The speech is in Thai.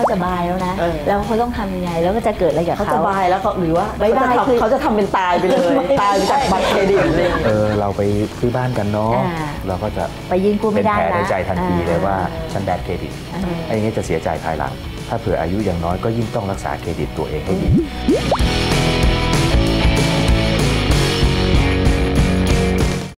สบายแล้วนะแล้วเขาต้องทำยังไงแล้วก็จะเกิดอะไรกับเขาสบายแล้วเขาหรือว่าเขาจะทำเป็นตายไปเลยตายจากบัตรเครดิตเลยเราไปซื้อบ้านกันเนาะเราก็จะไปยื่นกู้ไม่ได้เป็นแผลในใจทันทีเลยว่าฉันแบดเครดิตไอ้อย่างนี้จะเสียใจภายหลังถ้าเผื่ออายุยังน้อยก็ยิ่งต้องรักษาเครดิตตัวเองให้ดี